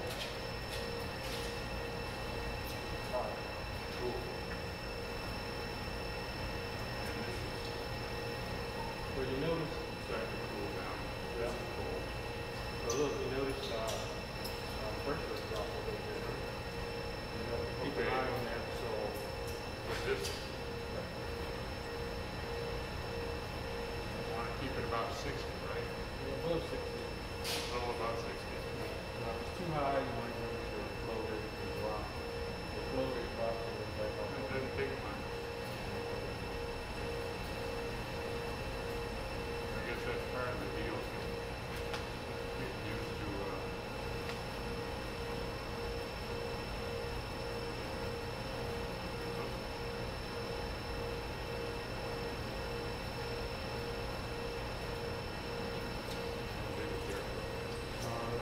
Alright, cool. Well, you notice, Starting to cool down. Yeah. This is cool. well, look, you notice, uh, uh, pressure drop a little bit, huh? You know, keep an Okay. eye on that, so. But this, I want to keep it about sixty, right? Yeah, above sixty. Oh, about sixty. Now, if it's too high, you might notice your flow rate will drop. The flow rate drops and it's back up. It doesn't take much. I guess that's part of the deal. Get used to, uh, Uh,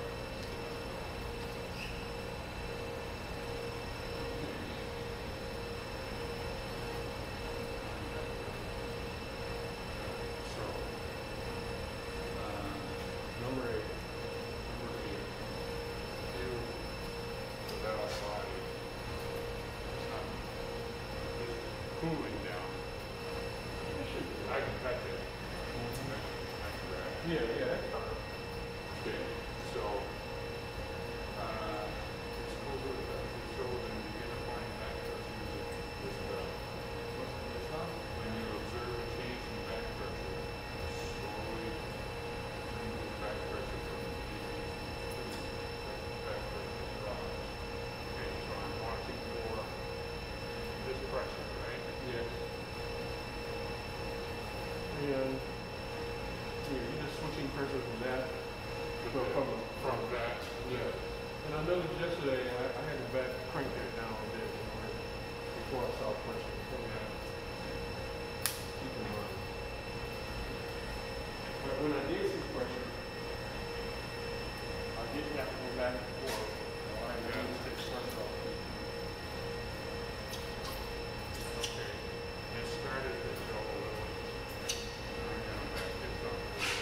So, uh, number eight. number eight, you, the valve body, it's not, it's cooling down. I can touch it. I can grab it. Yeah, yeah, that's fine. Okay, so, uh, it's over, the- it shows in the inner point back pressure, this, uh, What's, what's that? when you observe a change in back pressure, slowly bring the back pressure from the decrease to increase, back pressure drops. Okay, so I'm watching for this pressure, right? Yes. And, yeah, you're just switching pressure from that, To So the- from, From that, yeah. And I noticed yesterday, I, I had to back crank that down a bit, you know, before I saw pressure. So, yeah, keep in mind. But when I did see pressure, I didn't have to go back and forth. All I had to do was take the pressure off. okay. It started to show a little. I'm gonna back this up a little.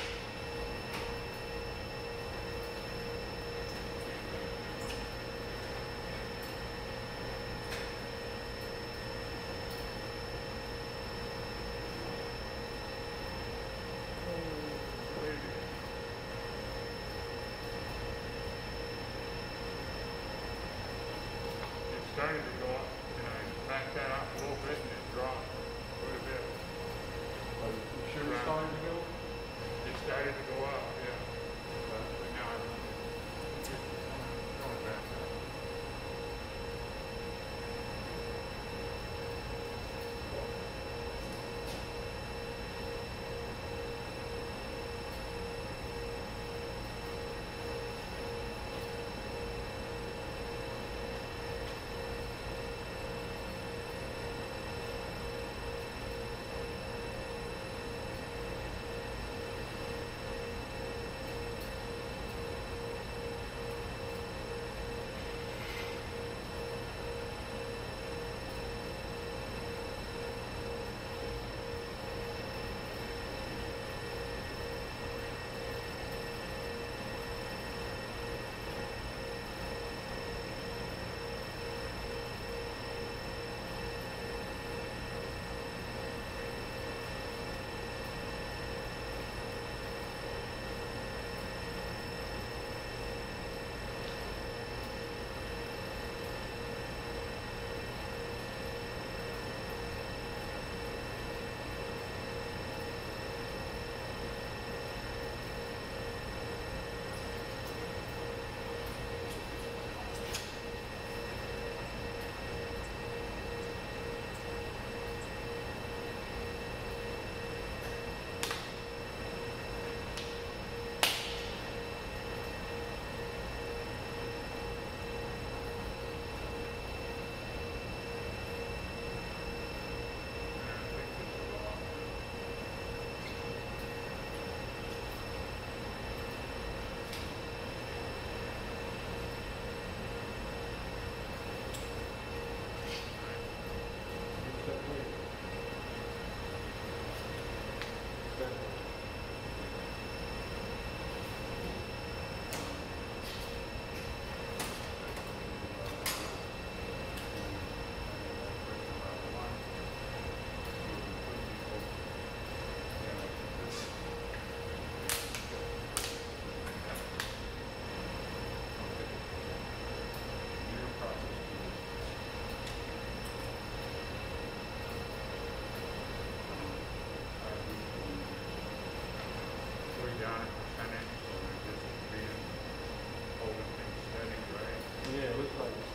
It started to go up, and I backed that up a little bit, and it dropped quite a bit. Are you sure it's starting to go? It started to go up, yeah. But now I'm it's going back up.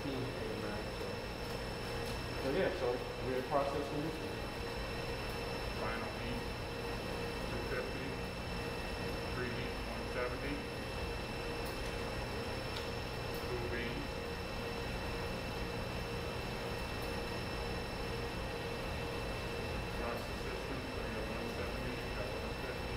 steam came back, so. So yeah, so we're in process condition. Final heat, two fifty, preheat, one seventy. Cool beans. Across the system, so you got one seventy, you got one fifty.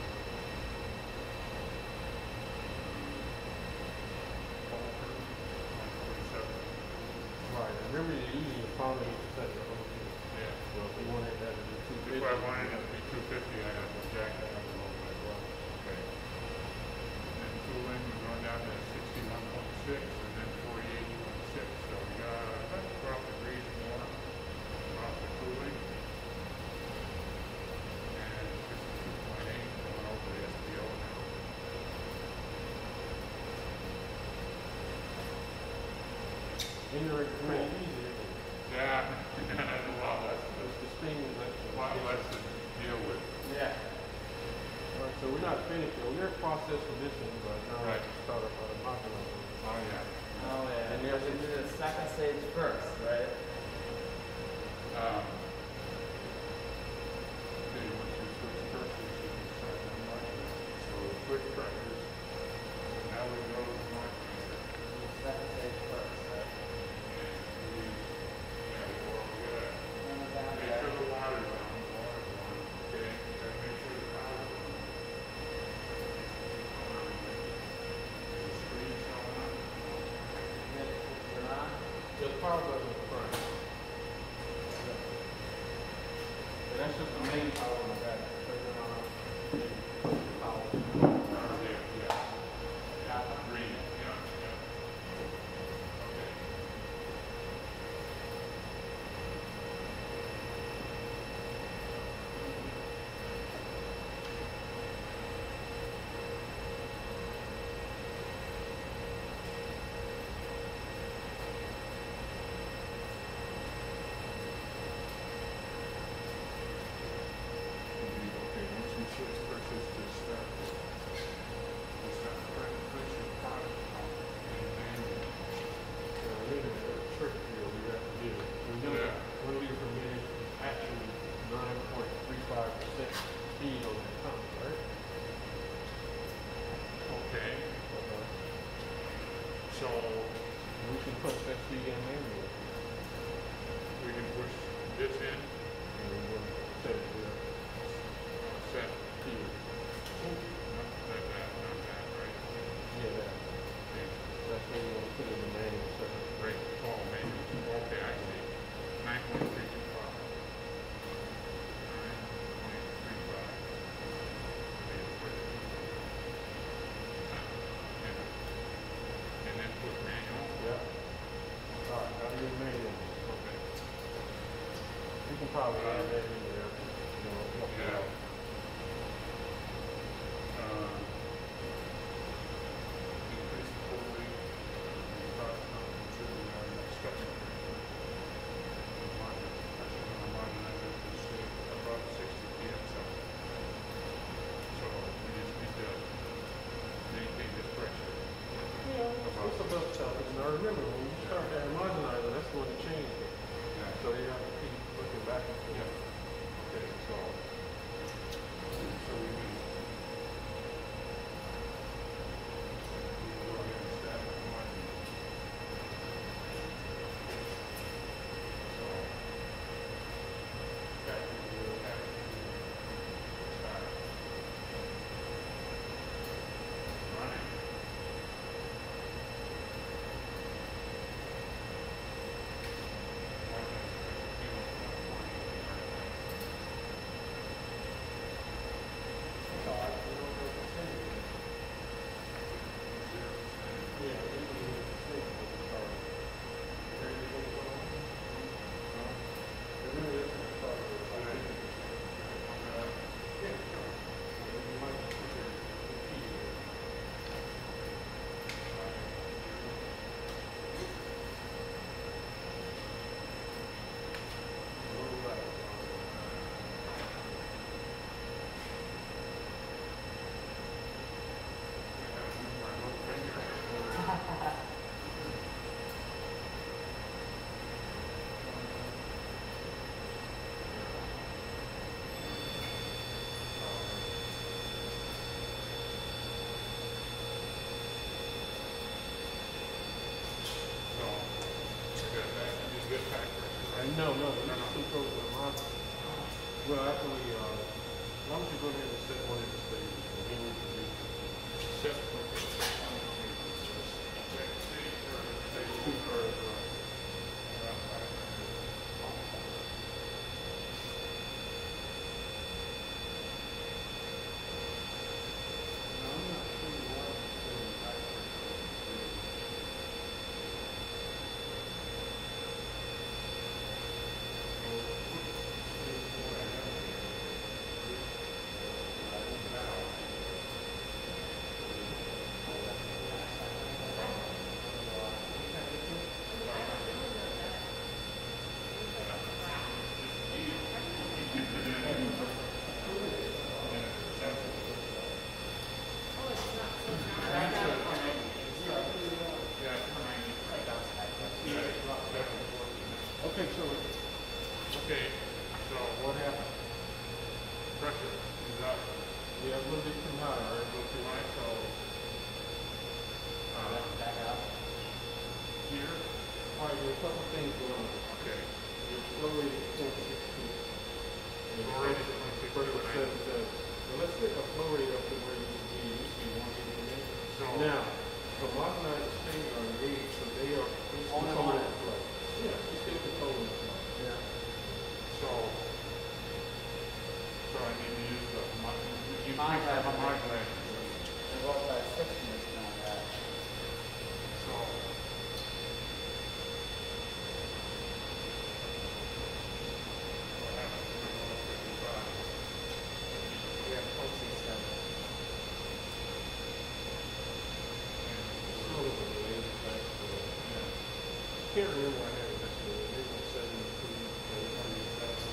Pulper, one forty-seven. Right, and remember you're using the power to set your own too. Yeah. So if you wanted that to be two fifty. If I wanted it to be two fifty, I have to jack it up a little bit. Okay. And cooling, we're going down to sixty-one point six and then forty-eight point six. So we got about twelve degrees more off the cooling. And fifty-two point eight going over the S P O now. And you're pretty easy, isn't it? Yeah, that's a lot less, Because the steam is a actually. lot less to deal with. Yeah. Alright, so we're not finished, yet. We're in process condition, but now Right. we start up on the mountain. Oh, yeah. Oh yeah. And And we there's- have to do the second stage first, right? Um, okay, once you switch pressures, you can start the margin. So switch pressures. Now we go to the margin. Second stage first, right? And we use, yeah, well, we gotta And then down make sure there. the water's on, the water's on. Okay, gotta make sure the power's on. The screen's going on. And then turn on. The power button in front. And that's just the main power in the back. Turn it on. Power. Oh, yeah, yeah. Green, yeah, yeah. Okay. Okay, once you switch pressures to start, to start pressure, push your product out and then So we're in a trick here we have to do. We're gonna, Yeah. one liter per minute is actually nine point three five percent speed on that pump, right? okay, Uh, so We can push that speed in manually. we can push this in, And we will set it there. set, Here. not that, that, not that, right? Yeah, that. Okay, That's where we want to put it in the manual setting. right, oh, maybe, okay, I see, nine point three two five. Nine point three five. And then put manual, Yeah. All right, now do manual. okay. You can probably add that in there. You know, help you Yeah. out. Uh, increase the full rate, and product to uh, structure. Margin, pressure on the marginizer to stay above sixty P S I. So we just need to maintain this pressure. Yeah, what's the best stuff? Now remember, when you start that homogenizer, that's going to change it. Yeah. So you have to keep looking back and forth. Yeah. Okay, so no, no, you just switch over to my, well, actually, uh, why don't you go ahead and set one of the stages, and then we can do Set. two first, right? Now, I'm not sure why it's saying back there. Okay, so Okay, so what happened? pressure is up. Yeah, a little bit too high, A right? little too high, so uh, Back out. here, All right, there's a couple things going on. okay, Your flow rate is point six two. Flow rate is point six two, Pressure and I- seven seven. So let's get a flow rate up to where you can be, you see one eighty a minute. so Now, homogenized streams are engaged, so they are it's Only controlling one. the flow. Yeah, it's still controlling the flow. Yeah. so so I need to use the homo- you you Homogenizer. increase the homogenizer. It goes by sixteen on that. So what happens when I go up fifty-five? We have point six seven. It's sort of a delayed effect, so, yeah. Can't remember what I had yesterday, maybe like seventy-two, seventy-seven.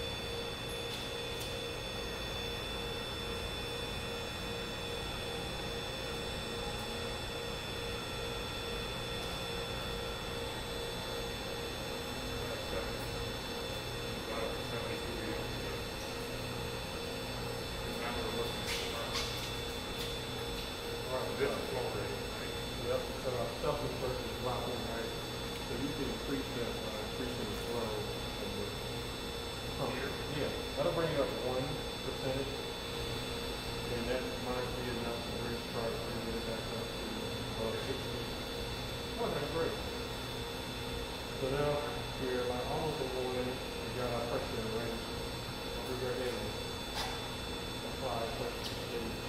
This is flow rate, right? Yep, so our selfing first is dropping, right? So you can increase that by increasing the flow of the pump. Here? Yeah, that'll bring it up one percentage. And that might be enough to bring, start bringing it back up to, uh, sixty. Oh, that's great. So now, we're like almost at one, we got our pressure in the range. We're going ahead and apply pressure to stage.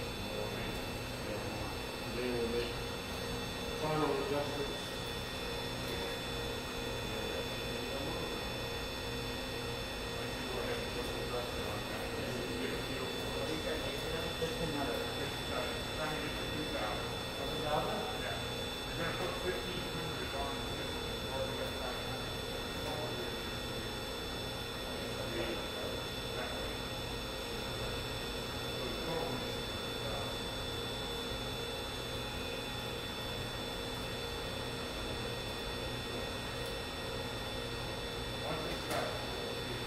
And then we'll make final adjustments. Go ahead and put some pressure on that. You can get a feel for it. What do you start tasting them? Fifteen hundred. Uh, Trying to get to two thousand. Two thousand? Yeah. You're gonna put fifteen hundred on the system, or we got five hundred. That way. So the total is, uh, once it starts, it'll be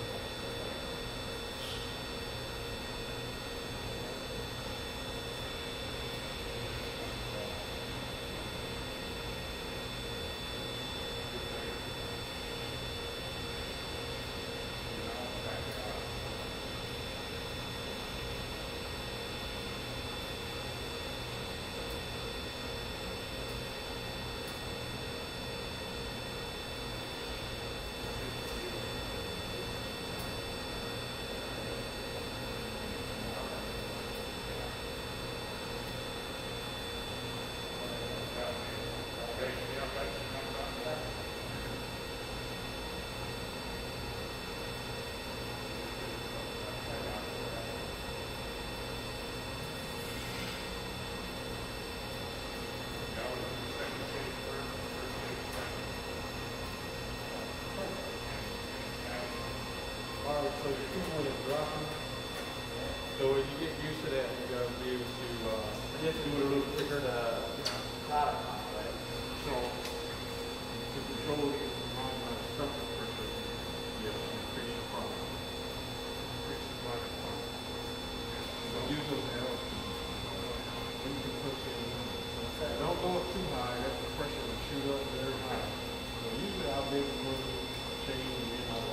All right, so your coolant is dropping. So as you get used to that, you gotta be able to, uh, Just do it a little quicker to product cost, right? so, to control the amount of surface pressure, you have to increase the product. Increase the product cost. So use those arrows to, when you can push it in. So don't go up too high, that's the pressure will shoot up very high. So usually I'll be able to change, you know,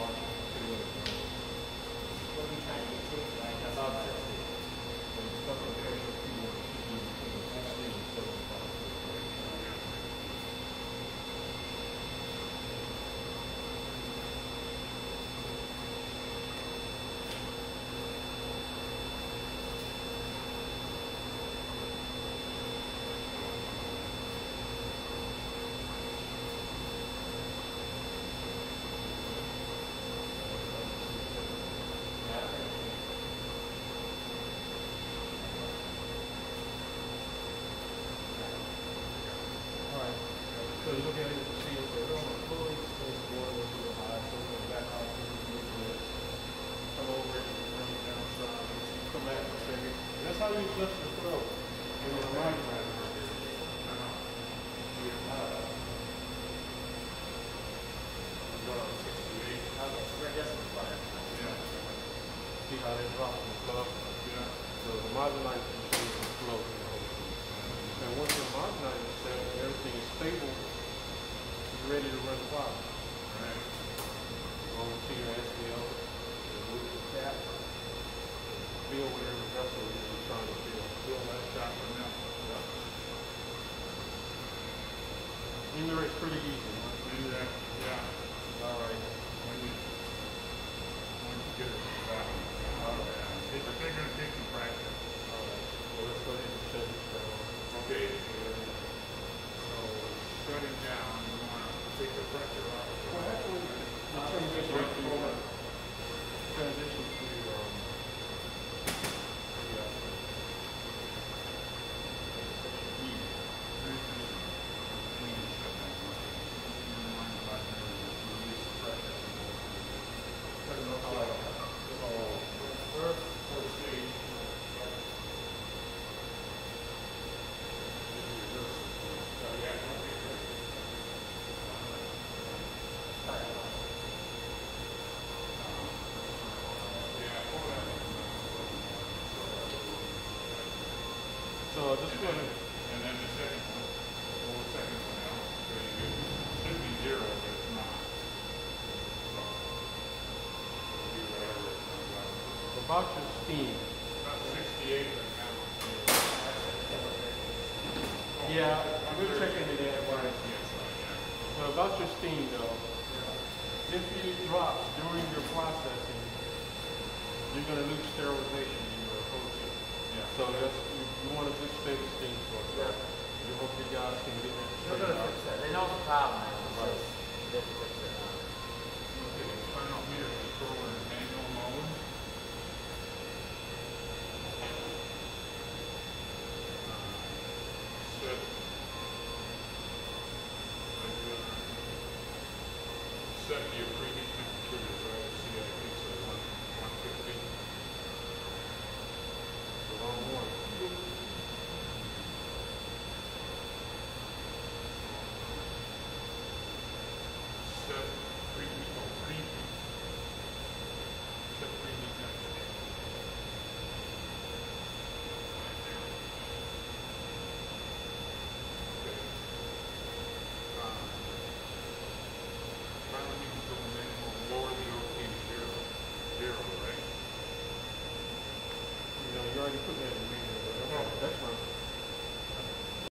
trying to get to, so I guess About I'm six not- feet. So the stuff up there, you'll see where it should be between sixty and seventy-five. Alright, so you look at it, you see it's a real fluid, it's going a little high, so we're gonna back off a little bit. Come over it, and bring it down some, come back for a second. And that's how you adjust the throw. When you're riding right now. sixty-eight. Okay, so we're just in front. Yeah. See how they drop and stuff? Yeah. So the modernized machine can float, you know. And once the modernized is set and everything is stable, you're ready to run the clock. Right. Go to your S D L, remove the cap, fill whatever vessel it is you're trying to fill. Fill that shot for now. In there it's pretty easy. Do that. Yeah. Alright. When you, when you get it back. Alright. It's, they're gonna take some practice. Alright. Well, let's go ahead and shut this down. Okay. So, shutting down, you wanna take the pressure off. Well, actually, the transition to, uh, transition to, um, yeah. So I just want to, And then the second one, well, the second one out, so you get, should be zero, but it's not. So, it'll be whatever it comes out. about your steam. About sixty-eight right now. Yeah, we're checking it in. Yes, yeah. So about your steam though, if you drop during your processing, you're going to lose sterilization in your protein. Yeah. So that's, you, you want a good steady steam source. Yeah. You hope you guys can get that They're straightened gonna out. fix that. They know the problem is. Right. They have to fix it now. Okay, final meter controller and manual mode. Set. Set your preheat temperature to try to see, I think so, one, one fifty. The wrong one. Set preheat, oh, preheat. Set preheat temperature. Okay. Uh, Final heat control manual, lower the octane to zero, zero, right? You know, you already put that in the manual, but okay, that's fine.